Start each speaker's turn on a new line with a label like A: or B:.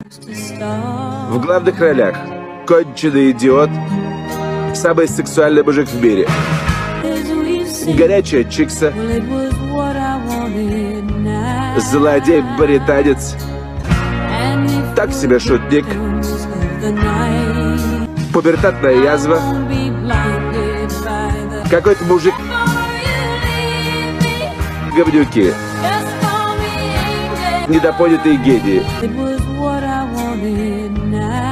A: В главных ролях конченый идиот, самый сексуальный мужик в мире, горячая чикса, злодей-британец, так себе шутник, пубертатная язва, какой-то мужик, говнюки, недопонятые гении.